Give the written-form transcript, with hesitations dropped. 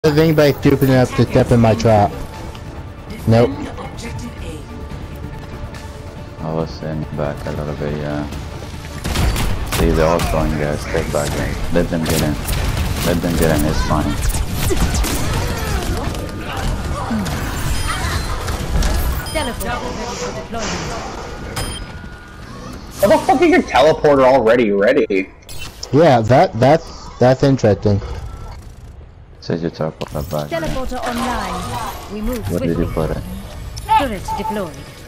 Is anybody stupid enough to step in my trap? Nope. I was in back a little bit, yeah. See, they're all throwing gas. Step back in. Let them get in. Let them get in, it's fine. How the fuck is your teleporter already ready? Yeah, that's interesting. Says your teleporter back. Teleporter online. We move What quickly. did you put it? Turret deployed.